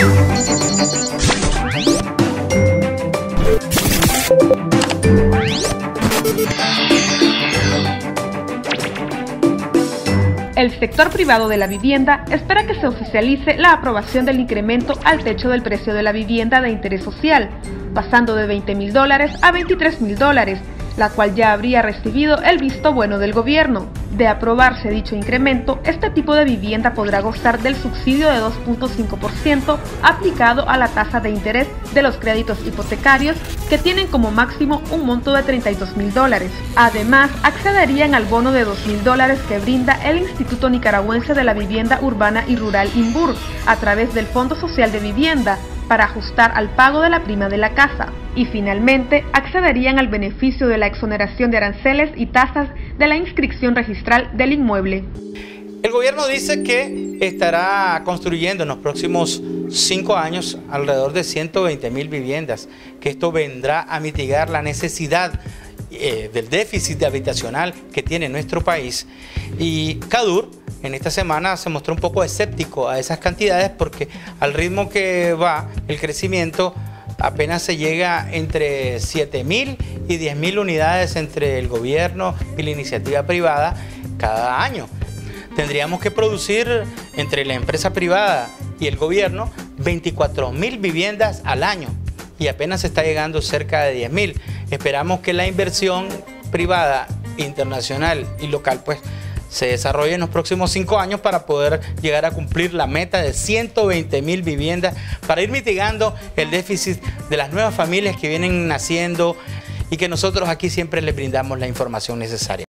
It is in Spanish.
El sector privado de la vivienda espera que se oficialice la aprobación del incremento al techo del precio de la vivienda de interés social, pasando de $20.000 a $23.000, la cual ya habría recibido el visto bueno del gobierno. De aprobarse dicho incremento, este tipo de vivienda podrá gozar del subsidio de 2.5% aplicado a la tasa de interés de los créditos hipotecarios que tienen como máximo un monto de $32.000. Además, accederían al bono de $2.000 que brinda el Instituto Nicaragüense de la Vivienda Urbana y Rural INVUR a través del Fondo Social de Vivienda, para ajustar al pago de la prima de la casa. Y finalmente, accederían al beneficio de la exoneración de aranceles y tasas de la inscripción registral del inmueble. El gobierno dice que estará construyendo en los próximos 5 años alrededor de 120.000 viviendas, que esto vendrá a mitigar la necesidad del déficit habitacional que tiene nuestro país. Y CADUR en esta semana se mostró un poco escéptico a esas cantidades porque al ritmo que va el crecimiento apenas se llega entre 7.000 y 10.000 unidades entre el gobierno y la iniciativa privada cada año. Tendríamos que producir entre la empresa privada y el gobierno 24.000 viviendas al año y apenas se está llegando cerca de 10.000. Esperamos que la inversión privada, internacional y local pues se desarrolle en los próximos 5 años para poder llegar a cumplir la meta de 120.000 viviendas para ir mitigando el déficit de las nuevas familias que vienen naciendo y que nosotros aquí siempre les brindamos la información necesaria.